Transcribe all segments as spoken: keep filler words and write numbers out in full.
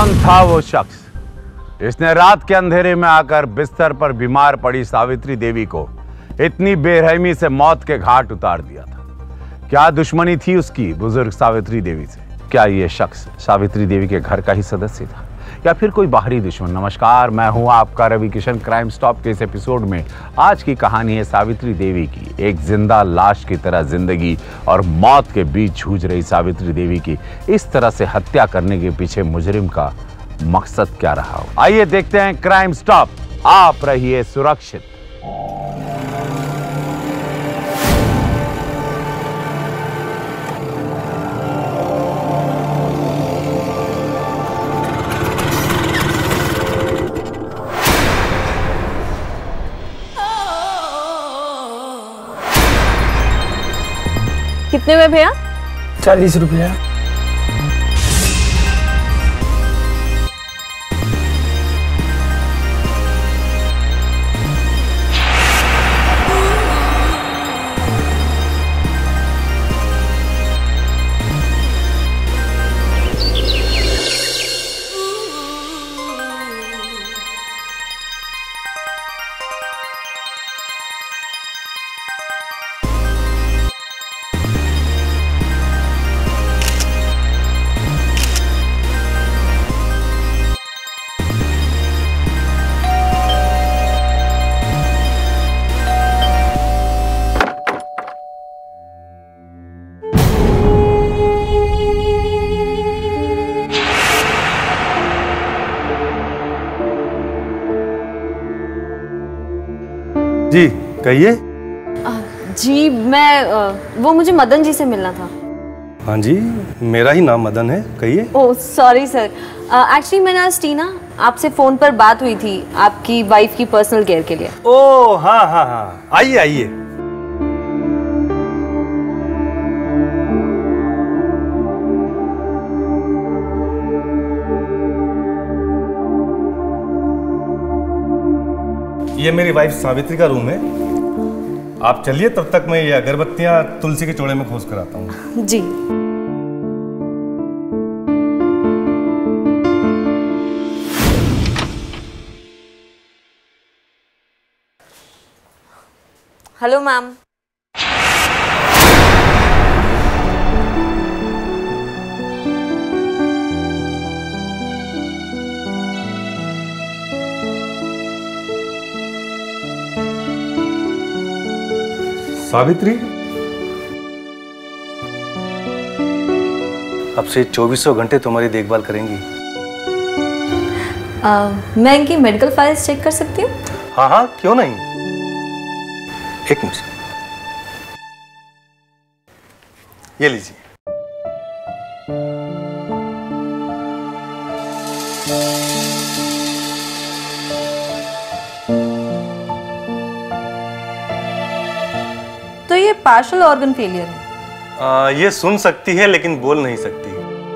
कौन था वो शख्स जिसने रात के अंधेरे में आकर बिस्तर पर बीमार पड़ी सावित्री देवी को इतनी बेरहमी से मौत के घाट उतार दिया था? क्या दुश्मनी थी उसकी बुजुर्ग सावित्री देवी से? क्या ये शख्स सावित्री देवी के घर का ही सदस्य था या फिर कोई बाहरी दुश्मन? नमस्कार, मैं हूं आपका रवि किशन। क्राइम स्टॉप के इस एपिसोड में आज की कहानी है सावित्री देवी की। एक जिंदा लाश की तरह जिंदगी और मौत के बीच जूझ रही सावित्री देवी की इस तरह से हत्या करने के पीछे मुजरिम का मकसद क्या रहा हो। आइए देखते हैं क्राइम स्टॉप। आप रहिए सुरक्षित। कितने में भैया? चालीस रुपया। जी कहिए। जी मैं वो मुझे मदन जी से मिलना था। हाँ जी, मेरा ही नाम मदन है, कहिए। ओह सॉरी सर, एक्चुअली मैंने आज टीना आपसे फ़ोन पर बात हुई थी आपकी वाइफ की पर्सनल केयर के लिए। ओह हाँ हाँ हाँ, आइए आइए। ये मेरी वाइफ सावित्री का रूम है। आप चलिए, तब तक मैं ये अगरबत्तियां तुलसी के चौड़े में खोस कर आता हूँ। जी। Hello ma'am. सावित्री, अब से चौबीसों घंटे तुम्हारी देखभाल करेंगी। आ, मैं इनकी मेडिकल फाइल्स चेक कर सकती हूँ? हाँ हाँ, क्यों नहीं। एक मिनट, ये लीजिए। तो ये पार्शियल ऑर्गन फेलियर है। आ, ये सुन सकती है लेकिन बोल नहीं सकती।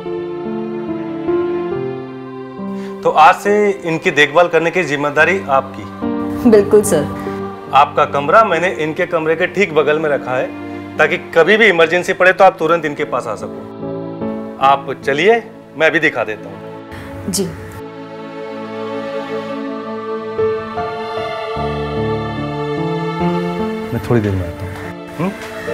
तो आज से इनकी देखभाल करने की जिम्मेदारी आपकी। बिल्कुल सर। आपका कमरा मैंने इनके कमरे के ठीक बगल में रखा है ताकि कभी भी इमरजेंसी पड़े तो आप तुरंत इनके पास आ सको। आप चलिए, मैं अभी दिखा देता हूँ। जी। मैं थोड़ी देर में आता हूँ। हुँ?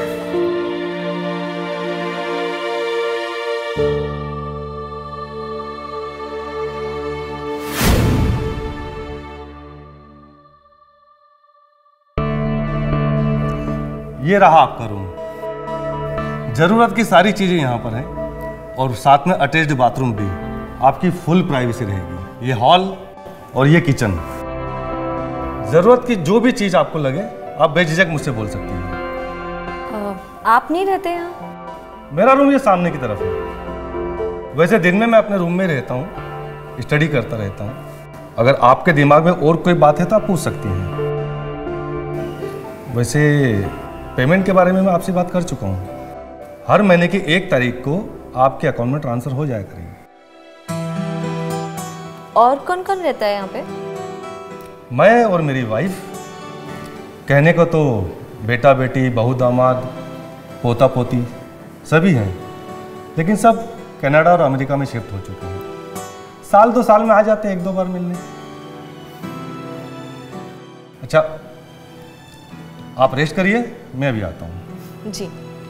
ये रहा आपका रूम। जरूरत की सारी चीजें यहाँ पर हैं और साथ में अटैच्ड बाथरूम भी। आपकी फुल प्राइवेसी रहेगी। ये हॉल और ये किचन। जरूरत की जो भी चीज आपको लगे आप बेझिझक मुझसे बोल सकती हैं। आप नहीं रहते यहाँ? मेरा रूम ये सामने की तरफ है। वैसे दिन में मैं अपने रूम में रहता हूँ, स्टडी करता रहता हूँ। अगर आपके दिमाग में और कोई बात है तो आप पूछ सकती हैं। वैसे पेमेंट के बारे में मैं आपसे बात कर चुका हूँ। हर महीने की एक तारीख को आपके अकाउंट में ट्रांसफर हो जाया करेगी। और कौन कौन रहता है यहाँ पे? मैं और मेरी वाइफ। कहने को तो बेटा बेटी, बहू दामाद, पोता पोती सभी हैं, लेकिन सब कनाडा और अमेरिका में शिफ्ट हो चुके हैं। साल दो साल में आ जाते एक दो बार मिलने। अच्छा आप रेस्ट करिए, मैं भी आता हूँ। जी।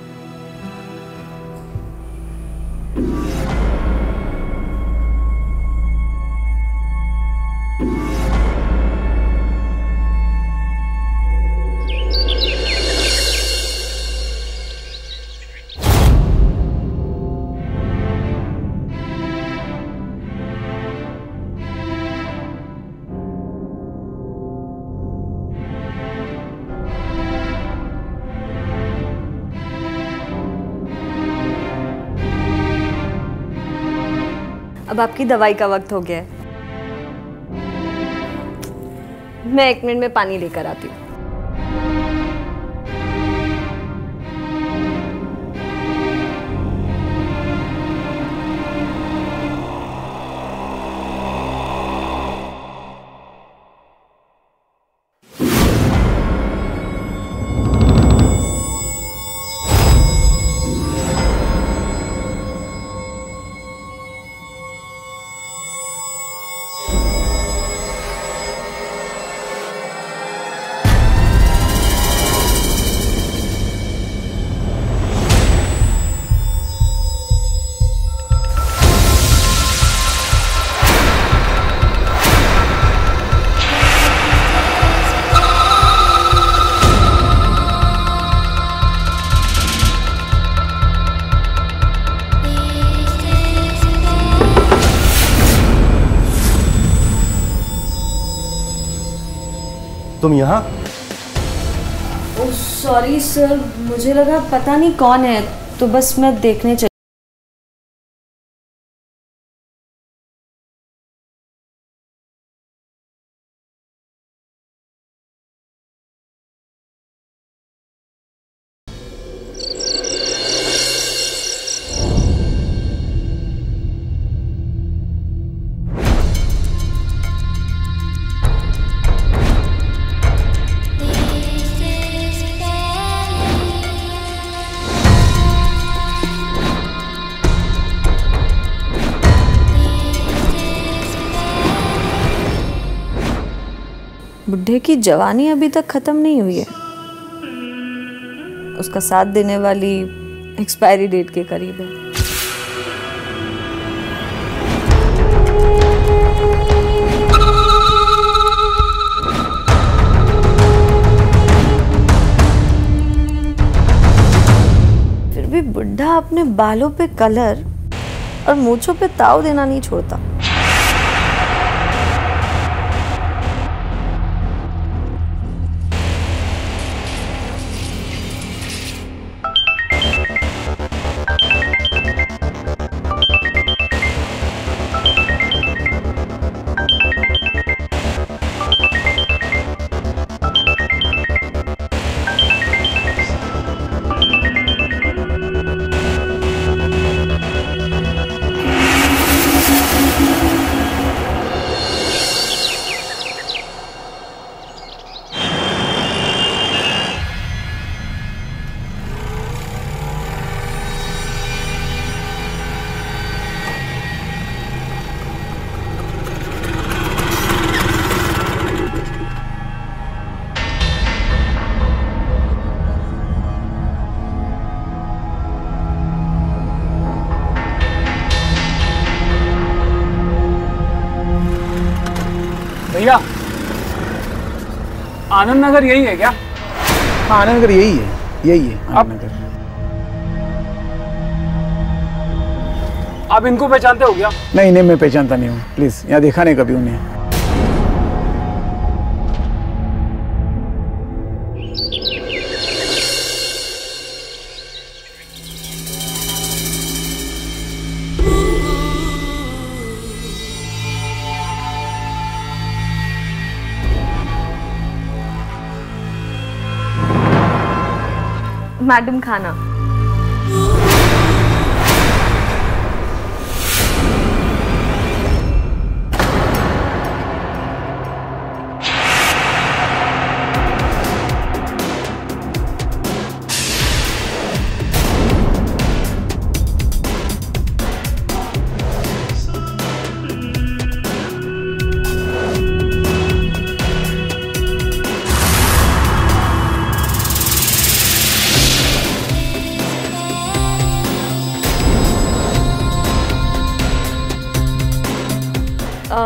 अब आपकी दवाई का वक्त हो गया है। मैं एक मिनट में पानी लेकर आती हूँ। तुम यहाँ? ओह सॉरी सर, मुझे लगा पता नहीं कौन है, तो बस मैं देखने चली। बुढ़े की जवानी अभी तक खत्म नहीं हुई है, उसका साथ देने वाली एक्सपायरी डेट के करीब है। फिर भी बुढ़ा अपने बालों पे कलर और मूंछों पे ताव देना नहीं छोड़ता। भैया आनंद नगर यही है क्या? हाँ आनंद नगर यही है, यही है आनंद नगर। आप इनको पहचानते हो क्या? नहीं नहीं मैं पहचानता नहीं हूँ, प्लीज यहाँ देखा नहीं कभी उन्हें। मैडम खाना।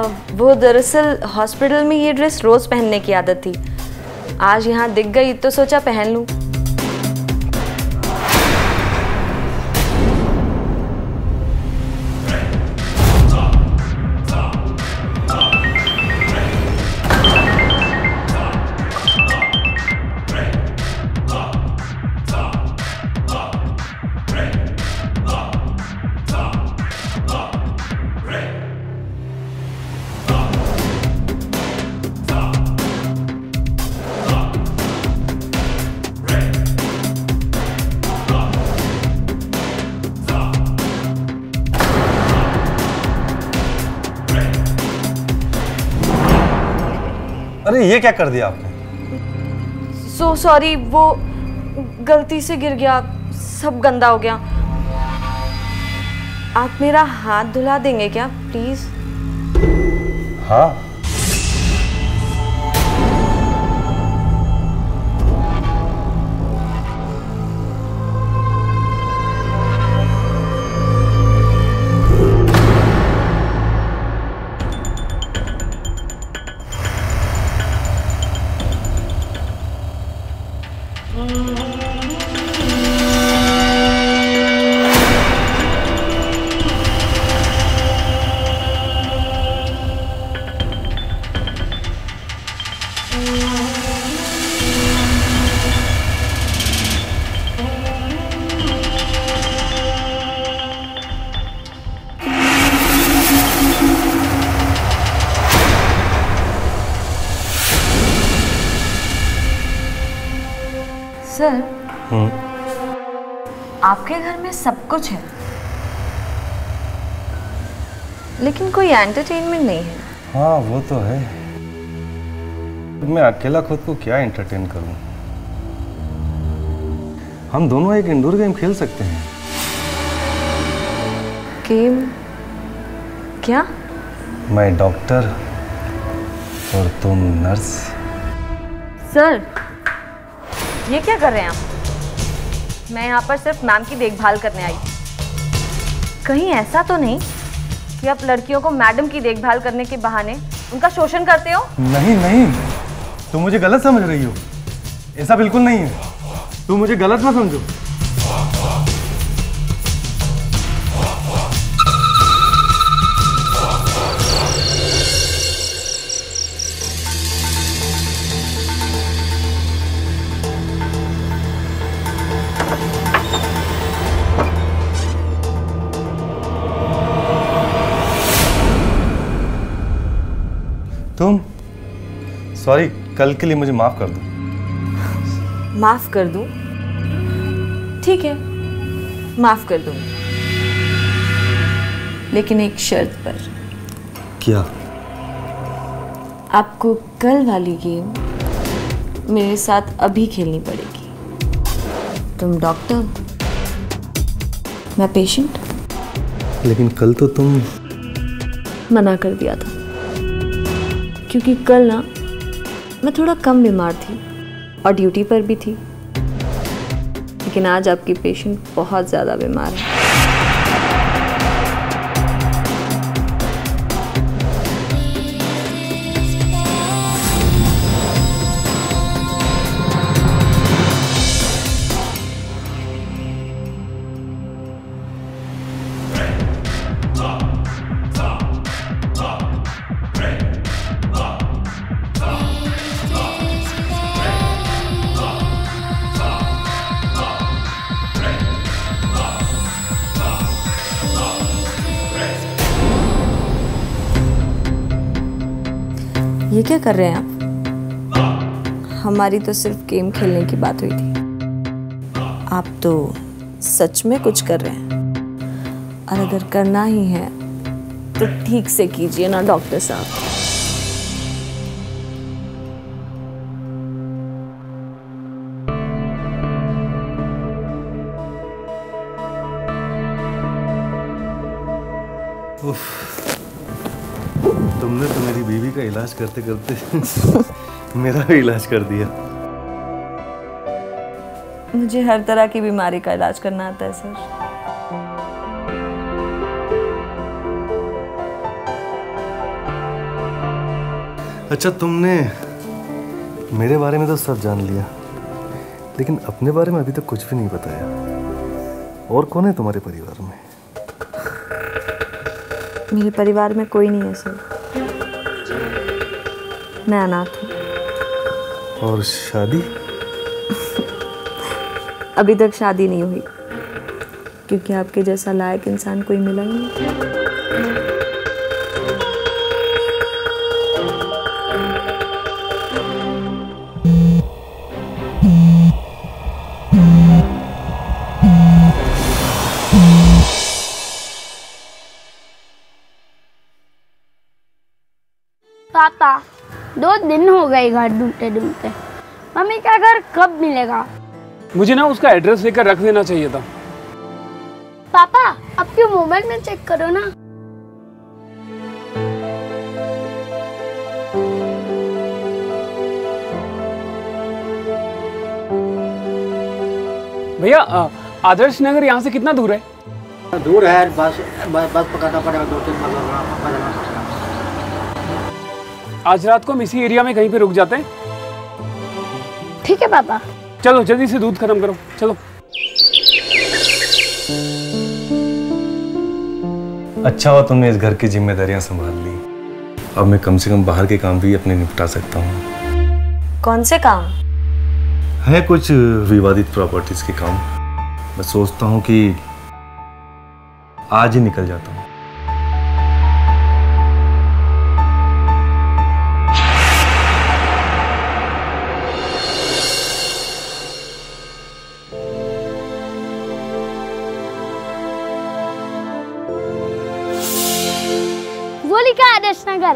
वो दरअसल हॉस्पिटल में ये ड्रेस रोज पहनने की आदत थी। आज यहाँ दिख गई तो सोचा पहन लूं। अरे ये क्या कर दिया आपने? सो सॉरी, वो गलती से गिर गया, सब गंदा हो गया। आप मेरा हाथ धुला देंगे क्या प्लीज? हाँ। सर, आपके घर में सब कुछ है लेकिन कोई एंटरटेनमेंट नहीं है। हाँ वो तो है। मैं अकेला खुद को क्या एंटरटेन करूं? हम दोनों एक इंडोर गेम खेल सकते हैं। गेम? क्या? मैं डॉक्टर और तुम नर्स। सर, ये क्या कर रहे हैं आप? मैं यहाँ पर सिर्फ मैम की देखभाल करने आई थी। कहीं ऐसा तो नहीं कि आप लड़कियों को मैडम की देखभाल करने के बहाने उनका शोषण करते हो? नहीं नहीं, तुम मुझे गलत समझ रही हो। ऐसा बिल्कुल नहीं है, तुम मुझे गलत ना समझो। तुम सॉरी, कल के लिए मुझे माफ कर दो। माफ कर दूं? ठीक है, माफ कर दूं, लेकिन एक शर्त पर। क्या? आपको कल वाली गेम मेरे साथ अभी खेलनी पड़ेगी। तुम डॉक्टर, मैं पेशेंट। लेकिन कल तो तुम मना कर दिया था क्योंकि कल ना मैं थोड़ा कम बीमार थी और ड्यूटी पर भी थी, लेकिन आज आपकी पेशेंट बहुत ज़्यादा बीमार है। ये क्या कर रहे हैं आप? हमारी तो सिर्फ गेम खेलने की बात हुई थी, आप तो सच में कुछ कर रहे हैं। और अगर करना ही है तो ठीक से कीजिए ना डॉक्टर साहब। तुमने तो मेरी बीवी का इलाज करते करते मेरा भी इलाज कर दिया। मुझे हर तरह की बीमारी का इलाज करना आता है सर। अच्छा, तुमने मेरे बारे में तो सब जान लिया, लेकिन अपने बारे में अभी तक कुछ भी नहीं बताया। और कौन है तुम्हारे परिवार में? मेरे परिवार में कोई नहीं है सर, मैं अनाथ हूँ। और शादी? अभी तक शादी नहीं हुई, क्योंकि आपके जैसा लायक इंसान कोई मिला ही नहीं। पापा, दो दिन हो गए घर ढूंढते ढूंढते। मम्मी का घर कब मिलेगा? मुझे ना उसका एड्रेस लेकर रख देना चाहिए था। पापा, आपके मोबाइल में चेक करो ना। भैया, आदर्श नगर यहाँ से कितना दूर है? दूर है, बस बस बस पकड़ना पड़ेगा, दो तीन बदलना पड़ेगा। आज रात को हम इसी एरिया में कहीं पे रुक जाते हैं। ठीक है पापा। चलो जल्दी से दूध खत्म करो, चलो। अच्छा हुआ तुमने इस घर की जिम्मेदारियां संभाल ली। अब मैं कम से कम बाहर के काम भी अपने निपटा सकता हूँ। कौन से काम? है कुछ विवादित प्रॉपर्टीज के काम। मैं सोचता हूँ कि आज ही निकल जाता हूँ। वो लिखा आदर्श नगर।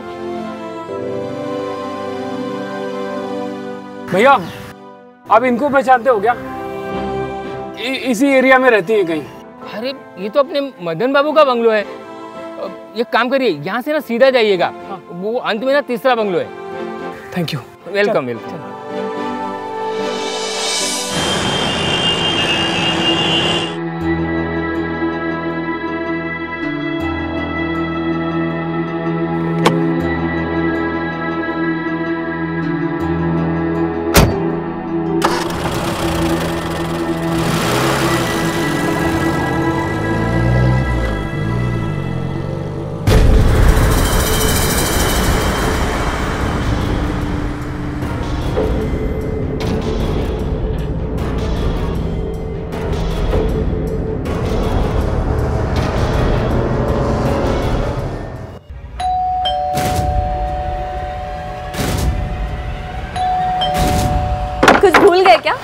भैया, आप इनको पहचानते हो क्या? इ, इसी एरिया में रहती है कहीं। अरे ये तो अपने मदन बाबू का बंगलो है। एक काम करिए, यहाँ से ना सीधा जाइएगा, वो अंत में ना तीसरा बंगलो है। Thank you. Welcome welcome. कुछ भूल गए क्या?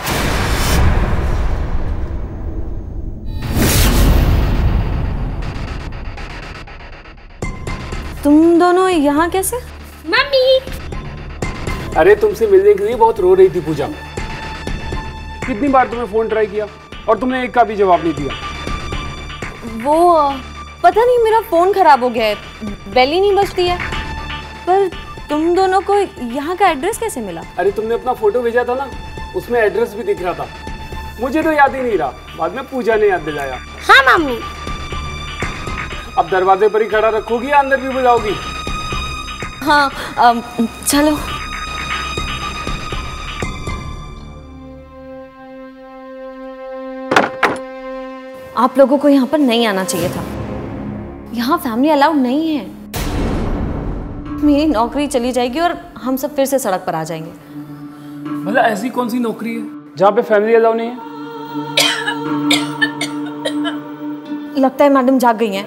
तुम दोनों यहाँ कैसे? मम्मी। अरे तुमसे मिलने के लिए बहुत रो रही थी पूजा। कितनी बार तुम्हें फोन ट्राई किया और तुमने एक का भी जवाब नहीं दिया। वो पता नहीं, मेरा फोन खराब हो गया है, बेल ही नहीं बजती है। पर तुम दोनों को यहाँ का एड्रेस कैसे मिला? अरे तुमने अपना फोटो भेजा था ना, उसमें एड्रेस भी दिख रहा था। मुझे तो याद ही नहीं रहा, बाद में पूजा ने याद दिलाया। हाँ मम्मी। अब दरवाजे पर ही खड़ा रखोगी या अंदर भी बुलाओगी? हाँ, अम, चलो। आप लोगों को यहाँ पर नहीं आना चाहिए था। यहाँ फैमिली अलाउड नहीं है। मेरी नौकरी चली जाएगी और हम सब फिर से सड़क पर आ जाएंगे। मतलब ऐसी कौन सी नौकरी है जहाँ पे फैमिली अलाउ नहीं है? लगता है मैडम जाग गई हैं।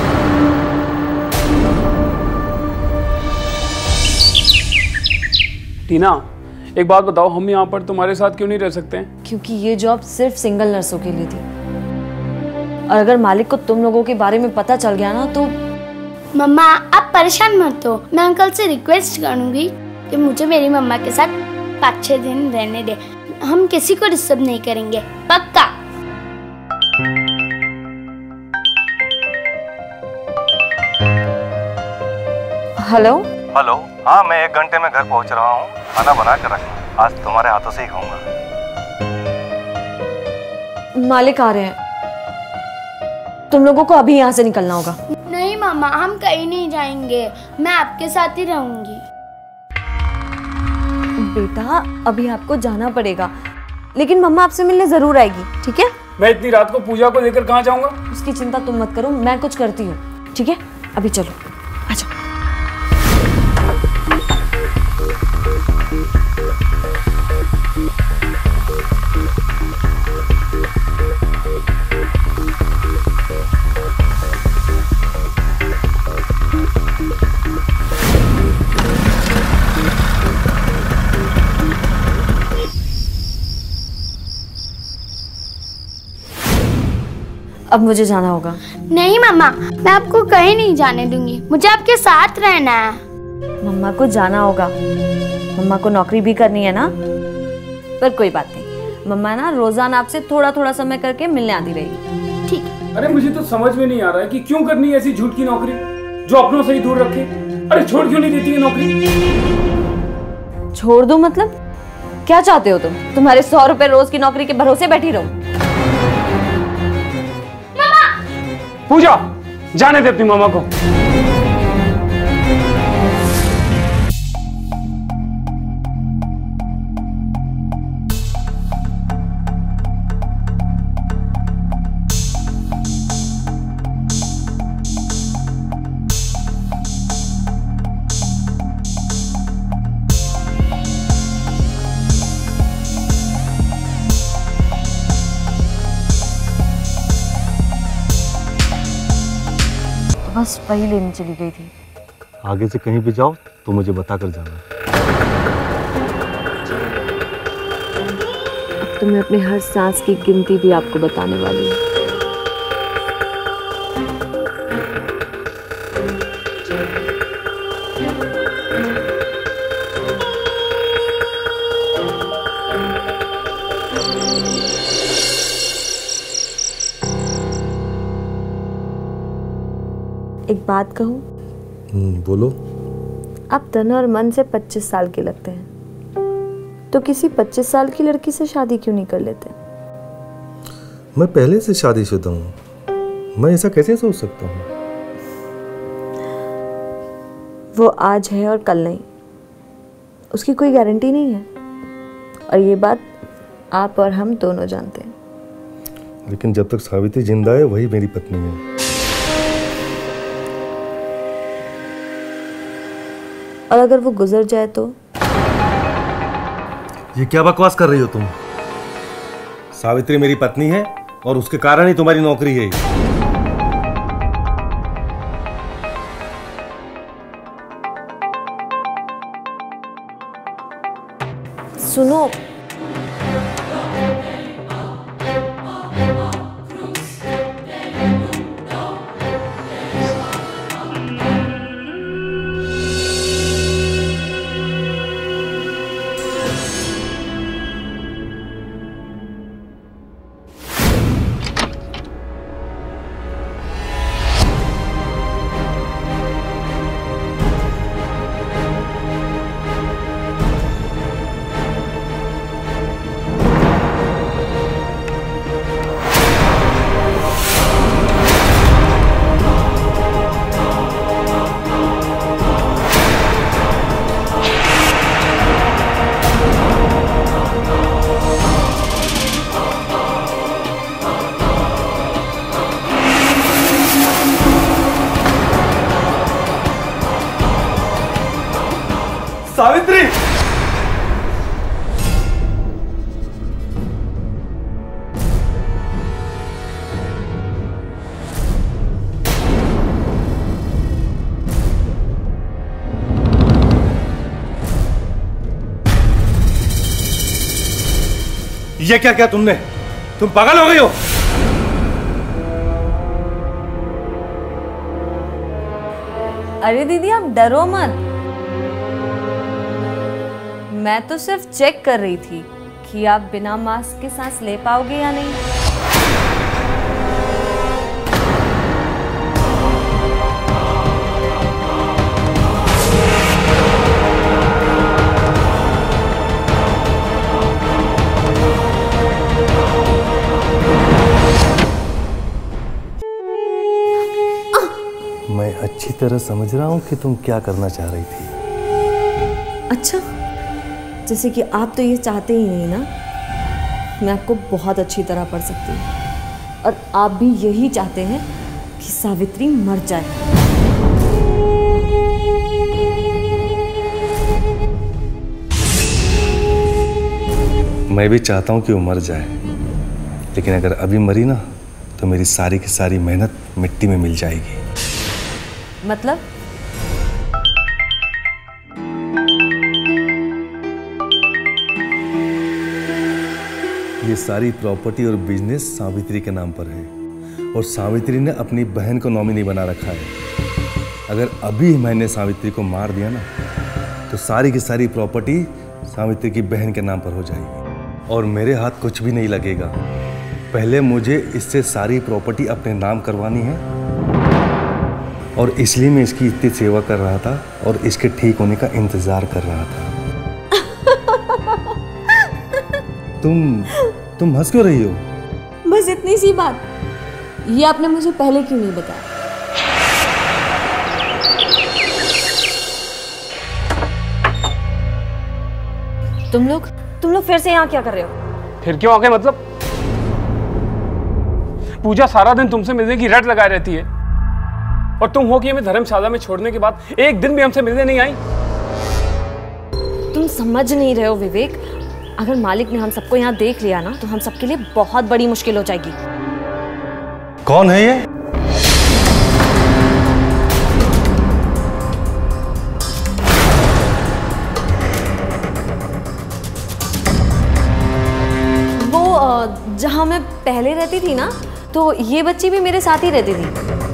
टीना, एक बात बताओ, हम यहाँ पर तुम्हारे साथ क्यों नहीं रह सकते हैं? क्योंकि ये जॉब सिर्फ सिंगल नर्सों के लिए थी, और अगर मालिक को तुम लोगों के बारे में पता चल गया ना तो। मम्मा, आप परेशान मत हो। मैं अंकल से रिक्वेस्ट करूंगी कि मुझे मेरी मम्मा के साथ पाँच छह दिन रहने दे। हम किसी को डिस्टर्ब नहीं करेंगे, पक्का। Hello hello. हाँ, मैं एक घंटे में घर पहुंच रहा हूँ। खाना बना कर रखना, आज तुम्हारे हाथों से ही खाऊंगा। मालिक आ रहे हैं, तुम लोगों को अभी यहाँ से निकलना होगा। नहीं मामा, हम कहीं नहीं जाएंगे, मैं आपके साथ ही रहूंगी। बेटा अभी आपको जाना पड़ेगा, लेकिन मम्मा आपसे मिलने जरूर आएगी, ठीक है? मैं इतनी रात को पूजा को लेकर कहाँ जाऊंगा? उसकी चिंता तुम मत करो, मैं कुछ करती हूँ, ठीक है? अभी चलो, आ जाओ। अब मुझे जाना होगा। नहीं मम्मा, मैं आपको कहीं नहीं जाने दूंगी, मुझे आपके साथ रहना है। मम्मा को जाना होगा, मम्मा को नौकरी भी करनी है ना। पर कोई बात नहीं, मम्मा ना रोजाना आपसे थोड़ा थोड़ा समय करके मिलने आती रहेगी। ठीक है। अरे मुझे तो समझ में नहीं आ रहा है कि क्यों करनी है ऐसी झूठ की नौकरी जो अपनों से ही दूर रखे। अरे छोड़ क्यों नहीं देती है नौकरी? छोड़ दो मतलब क्या चाहते हो तुम? तुम्हारे सौ रुपए रोज की नौकरी के भरोसे बैठी रहूं? पूजा, जाने दे अपनी मामा को। बस वही लेने चली गई थी। आगे से कहीं भी जाओ तो मुझे बता कर जाना। अब तो मैं अपने हर सांस की गिनती भी आपको बताने वाली हूँ। एक बात कहूँ? बोलो। आप तन और मन से पच्चीस साल के लगते हैं, तो किसी पच्चीस साल की लड़की से शादी क्यों नहीं कर लेते? मैं पहले से शादीशुदा हूँ, मैं ऐसा कैसे सोच सकता हूँ? वो आज है और कल नहीं, उसकी कोई गारंटी नहीं है, और ये बात आप और हम दोनों जानते हैं। लेकिन जब तक सावित्री जिंदा है वही मेरी पत्नी है। और अगर वो गुजर जाए तो? ये क्या बकवास कर रही हो तुम? सावित्री मेरी पत्नी है और उसके कारण ही तुम्हारी नौकरी है। सुनो, सावित्री! ये क्या क्या तुमने? तुम पागल हो गई हो? अरे दीदी आप डरो मत, मैं तो सिर्फ चेक कर रही थी कि आप बिना मास्क के सांस ले पाओगे या नहीं। मैं अच्छी तरह समझ रहा हूं कि तुम क्या करना चाह रही थी। अच्छा, जैसे कि आप तो ये चाहते ही नहीं ना, मैं आपको बहुत अच्छी तरह पढ़ सकती हूँ, और आप भी यही चाहते हैं कि सावित्री मर जाए। मैं भी चाहता हूँ कि वो मर जाए, लेकिन अगर अभी मरी ना तो मेरी सारी की सारी मेहनत मिट्टी में मिल जाएगी। मतलब? ये सारी प्रॉपर्टी और बिजनेस सावित्री के नाम पर है, और सावित्री ने अपनी बहन को नॉमिनी बना रखा है। अगर अभी मैंने सावित्री को मार दिया ना तो सारी की सारी प्रॉपर्टी सावित्री की बहन के नाम पर हो जाएगी, और मेरे हाथ कुछ भी नहीं लगेगा। पहले मुझे इससे सारी प्रॉपर्टी अपने नाम करवानी है, और इसलिए मैं इसकी इतनी सेवा कर रहा था और इसके ठीक होने का इंतजार कर रहा था। तुम तुम हंस क्यों रही हो? बस इतनी सी बात, ये आपने मुझे पहले क्यों नहीं बताया? तुम लोग तुम लोग फिर से यहाँ क्या कर रहे हो? फिर क्यों आ गए मतलब? पूजा सारा दिन तुमसे मिलने की रट लगाए रहती है, और तुम हो कि हमें धर्मशाला में छोड़ने के बाद एक दिन भी हमसे मिलने नहीं आई। तुम समझ नहीं रहे हो विवेक, अगर मालिक ने हम सबको यहाँ देख लिया ना तो हम सबके लिए बहुत बड़ी मुश्किल हो जाएगी। कौन है ये? जहाँ मैं पहले रहती थी ना, तो ये बच्ची भी मेरे साथ ही रहती थी।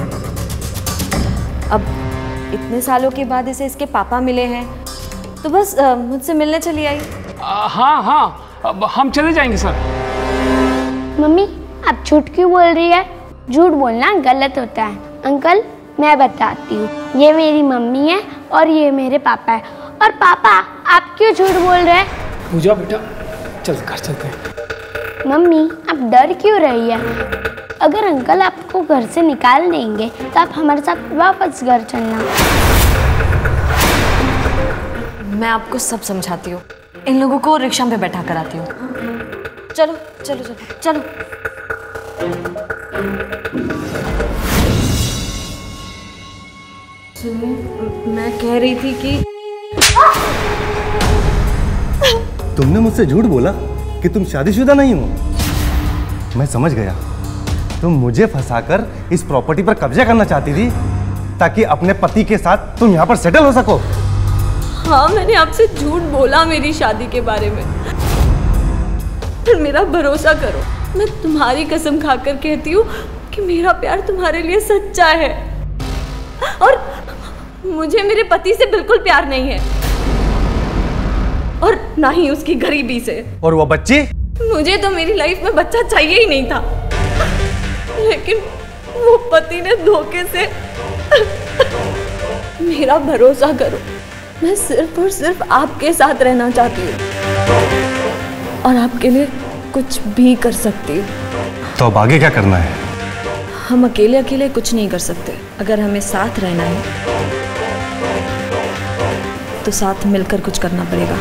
अब इतने सालों के बाद इसे इसके पापा मिले हैं, तो बस मुझसे मिलने चली आई। आ, हाँ हाँ, अब हम चले जाएंगे सर। मम्मी आप झूठ क्यों बोल रही है? झूठ बोलना गलत होता है। अंकल मैं बताती हूँ, ये मेरी मम्मी है और ये मेरे पापा है। और पापा आप क्यों झूठ बोल रहे हैं? पूजा बेटा चल घर चलते हैं। मम्मी आप डर क्यों रही है? अगर अंकल आपको घर से निकाल देंगे तो आप हमारे साथ वापस घर चलना। मैं आपको सब समझाती हूँ, इन लोगों को रिक्शा में बैठा कर आती हूँ। चलो चलो चलो चलो। सुनिए, मैं कह रही थी कि तुमने मुझसे झूठ बोला कि तुम शादीशुदा नहीं हो। मैं समझ गया, तुम मुझे फंसाकर इस प्रॉपर्टी पर कब्जा करना चाहती थी ताकि अपने पति के साथ तुम यहाँ पर सेटल हो सको। हाँ, मैंने आपसे झूठ बोला मेरी शादी के बारे में, पर मेरा भरोसा करो, मैं तुम्हारी कसम खाकर कहती हूँ कि मेरा प्यार तुम्हारे लिए सच्चा है, और मुझे मेरे पति से बिल्कुल प्यार नहीं है, और ना ही उसकी गरीबी से। और वो बच्ची? मुझे तो मेरी लाइफ में बच्चा चाहिए ही नहीं था, लेकिन वो पति ने धोखे से मेरा भरोसा करो, मैं सिर्फ और सिर्फ आपके साथ रहना चाहती हूँ और आपके लिए कुछ भी कर सकती हूँ। तो अब आगे क्या करना है? हम अकेले अकेले कुछ नहीं कर सकते, अगर हमें साथ रहना है तो साथ मिलकर कुछ करना पड़ेगा।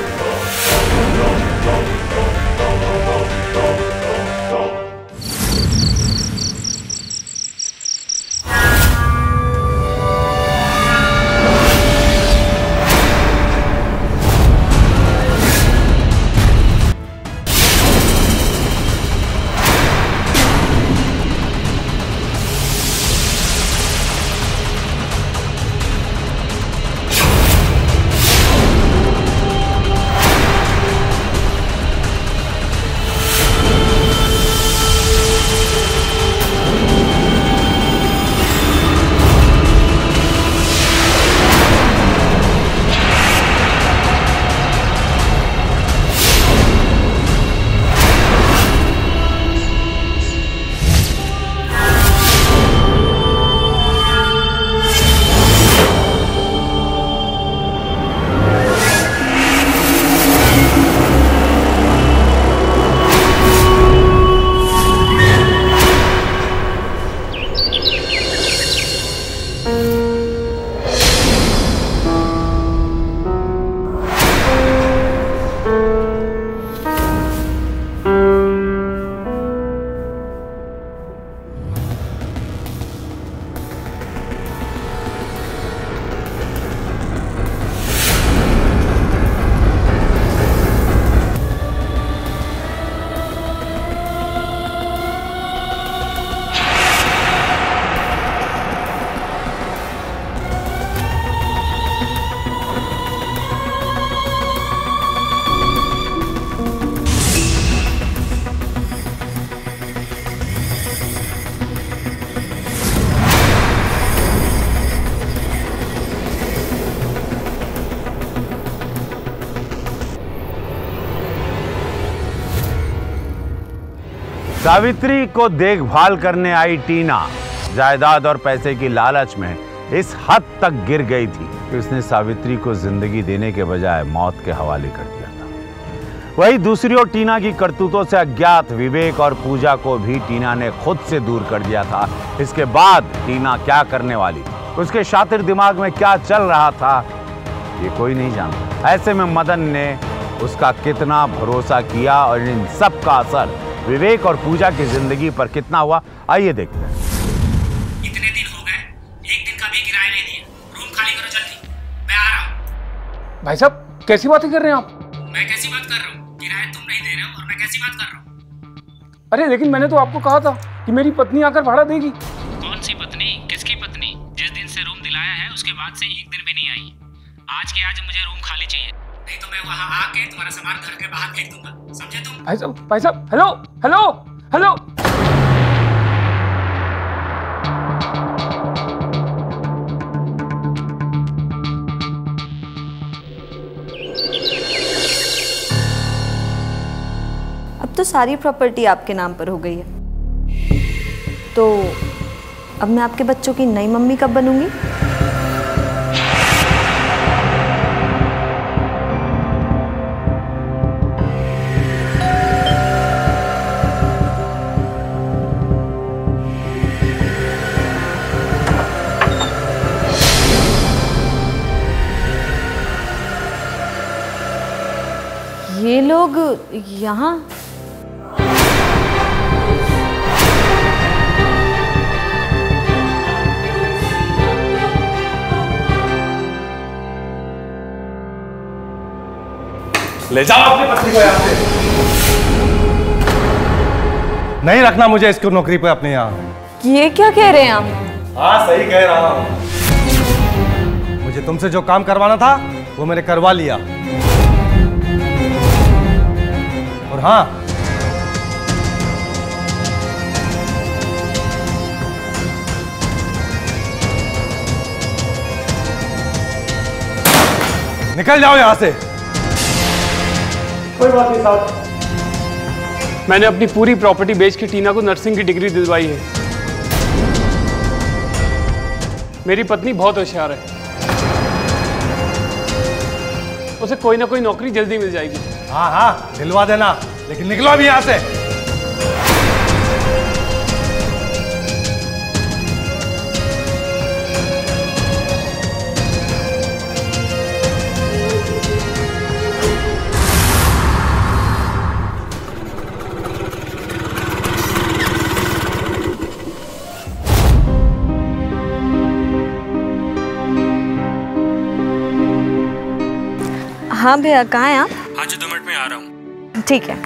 सावित्री को देखभाल करने आई टीना जायदाद और पैसे की लालच में इस हद तक गिर गई थी कि उसने सावित्री को जिंदगी देने के बजाय मौत के हवाले कर दिया था। वही दूसरी ओर टीना की करतूतों से अज्ञात विवेक और पूजा को भी टीना ने खुद से दूर कर दिया था। इसके बाद टीना क्या करने वाली, उसके शातिर दिमाग में क्या चल रहा था, ये कोई नहीं जानता। ऐसे में मदन ने उसका कितना भरोसा किया और इन सब का असर विवेक और पूजा की जिंदगी पर कितना हुआ, आइए देखते हैं। इतने दिन हो गए, एक दिन का भी किराया नहीं दिया। रूम खाली करो जल्दी, मैं आ रहा हूँ। भाई साहब कैसी बातें कर रहे हैं आप? मैं कैसी बात कर रहा हूँ? किराया तुम नहीं दे रहे हो और मैं कैसी बात कर रहा हूँ? अरे लेकिन मैंने तो आपको कहा था कि मेरी पत्नी आकर भाड़ा देगी। कौन सी पत्नी? किसकी पत्नी? जिस दिन से रूम दिलाया है उसके बाद से एक दिन भी नहीं आई। आज के आज मुझे रूम खाली चाहिए, नहीं तो मैं वहाँ आके तुम्हारा सामान घर के बाहर फेंक दूंगा, समझे तुम? भाई साहब भाई साहब हेलो हेलो हेलो अब तो सारी प्रॉपर्टी आपके नाम पर हो गई है, तो अब मैं आपके बच्चों की नई मम्मी कब बनूंगी? ये लोग यहाँ? ले जाओ अपनी पत्नी को यहाँ से। नहीं रखना मुझे इसको नौकरी पे अपने यहाँ। ये क्या कह रहे हैं आप? हाँ सही कह रहा हूँ। मुझे तुमसे जो काम करवाना था वो मैंने करवा लिया। और हाँ, निकल जाओ यहां से। कोई बात नहीं साहब, मैंने अपनी पूरी प्रॉपर्टी बेच के टीना को नर्सिंग की डिग्री दिलवाई है। मेरी पत्नी बहुत होशियार है, उसे कोई ना कोई नौकरी जल्दी मिल जाएगी। हाँ हाँ दिलवा देना, लेकिन निकलो अभी यहां से। हाँ भैया, कहाँ हैं आप? आज दो मिनट में आ रहा हूँ। ठीक है।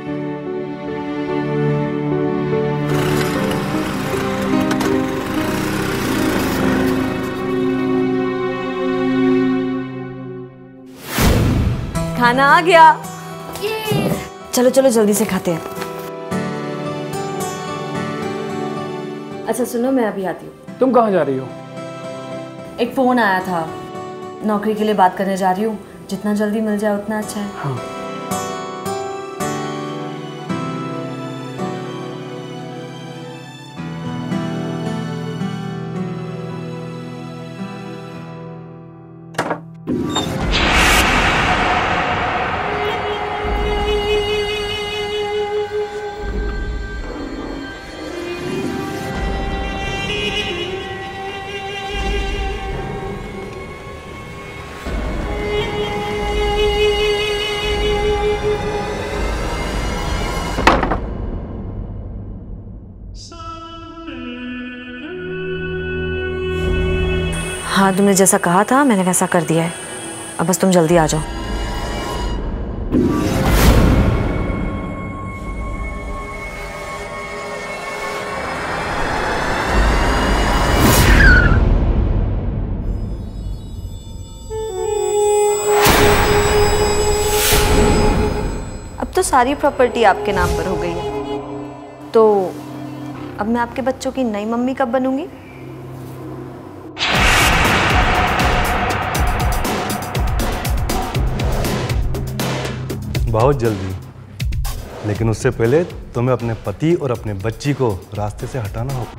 खाना आ गया। चलो चलो जल्दी से खाते हैं। अच्छा सुनो, मैं अभी आती हूँ। तुम कहाँ जा रही हो? एक फोन आया था, नौकरी के लिए बात करने जा रही हूँ। जितना जल्दी मिल जाए उतना अच्छा है। हाँ। हाँ, तुमने जैसा कहा था मैंने वैसा कर दिया है। अब बस तुम जल्दी आ जाओ। अब तो सारी प्रॉपर्टी आपके नाम पर हो गई है, तो अब मैं आपके बच्चों की नई मम्मी कब बनूंगी? बहुत जल्दी, लेकिन उससे पहले तुम्हें अपने पति और अपने बच्ची को रास्ते से हटाना होगा।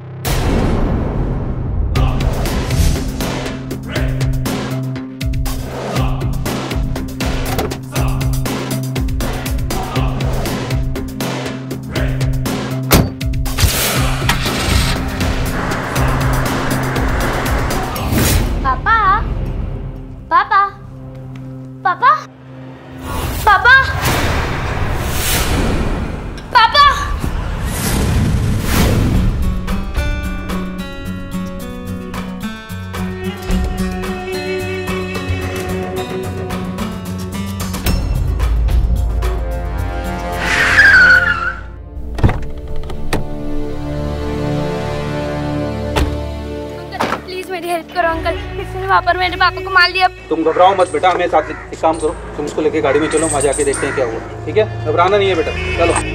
वहाँ पर मेरे पापा को मार लिया। तुम घबराओ मत बेटा, हमें साथ एक काम करो, तुम इसको लेके गाड़ी में चलो, वहाँ जाके देखते हैं क्या हुआ। ठीक है, घबराना नहीं है बेटा, चलो।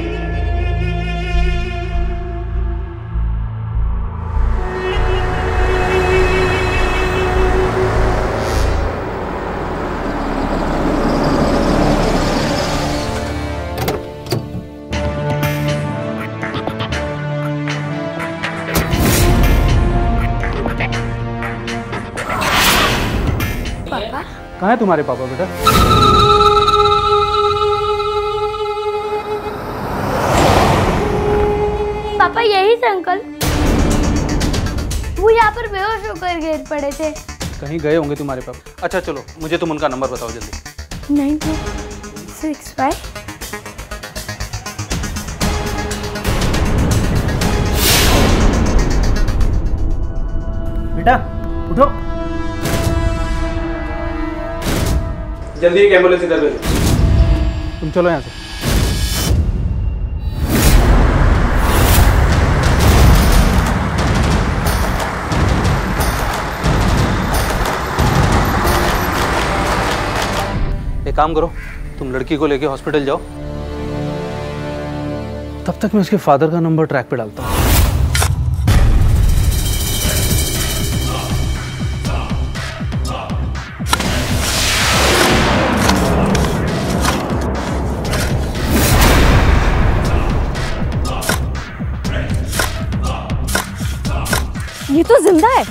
कहाँ है तुम्हारे पापा बेटा? पापा यही थे अंकल, वो यहाँ पर बेहोश होकर गिर पड़े थे। कहीं गए होंगे तुम्हारे पापा। अच्छा चलो, मुझे तुम उनका नंबर बताओ जल्दी। नाइन टू सिक्स फाइव बेटा उठो, जल्दी एक एम्बुलेंस इधर भेजो। तुम चलो यहाँ से। एक काम करो, तुम लड़की को लेके हॉस्पिटल जाओ, तब तक मैं उसके फादर का नंबर ट्रैक पे डालता हूँ। ये तो जिंदा है।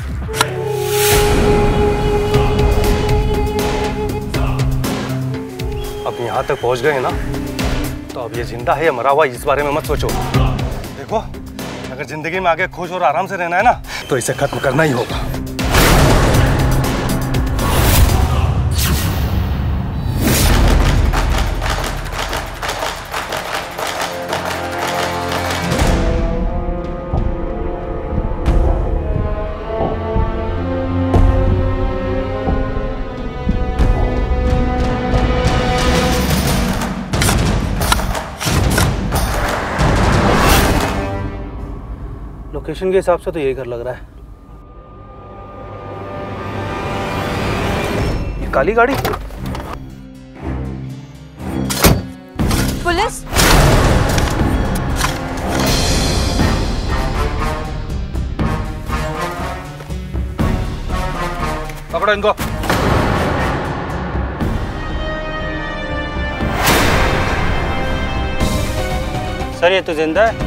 अब यहाँ तक पहुँच गए ना, तो अब ये जिंदा है या मरा हुआ इस बारे में मत सोचो। देखो, अगर जिंदगी में आगे खुश और आराम से रहना है ना, तो इसे खत्म करना ही होगा। लोकेशन के हिसाब से तो यही घर लग रहा है। ये काली गाड़ी। पुलिस, पकड़ो इनको। सर ये तो जिंदा है,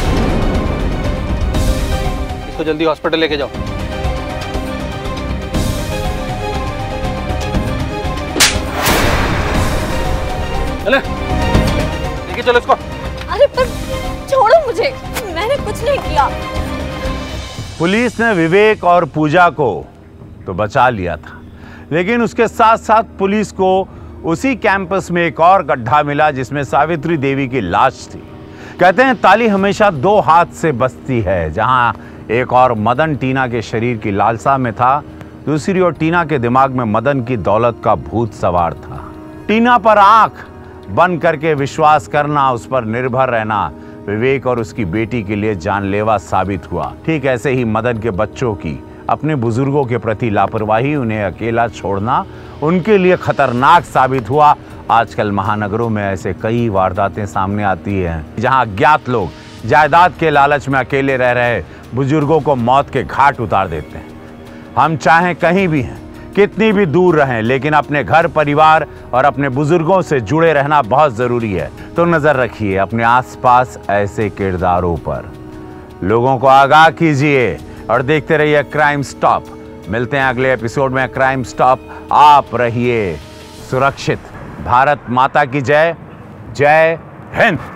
तो जल्दी हॉस्पिटल लेके जाओ। चले, लेके चलो इसको। अरे पर छोड़ो मुझे, मैंने कुछ नहीं किया। पुलिस ने विवेक और पूजा को तो बचा लिया था, लेकिन उसके साथ साथ पुलिस को उसी कैंपस में एक और गड्ढा मिला जिसमें सावित्री देवी की लाश थी। कहते हैं ताली हमेशा दो हाथ से बजती है। जहां एक और मदन टीना के शरीर की लालसा में था, दूसरी ओर टीना के दिमाग में मदन की दौलत का भूत सवार था। टीना पर आंख बंद करके विश्वास करना, उस पर निर्भर रहना विवेक और उसकी बेटी के लिए जानलेवा साबित हुआ। ठीक ऐसे ही मदन के बच्चों की अपने बुजुर्गों के प्रति लापरवाही, उन्हें अकेला छोड़ना उनके लिए खतरनाक साबित हुआ। आजकल महानगरों में ऐसे कई वारदातें सामने आती हैं जहां अज्ञात लोग जायदाद के लालच में अकेले रह रहे बुजुर्गों को मौत के घाट उतार देते हैं। हम चाहे कहीं भी हैं, कितनी भी दूर रहें, लेकिन अपने घर परिवार और अपने बुजुर्गों से जुड़े रहना बहुत जरूरी है। तो नजर रखिए अपने आसपास ऐसे किरदारों पर। लोगों को आगाह कीजिए और देखते रहिए क्राइम स्टॉप। मिलते हैं अगले एपिसोड में क्राइम स्टॉप। आप रहिए सुरक्षित। भारत माता की जय। जय हिंद।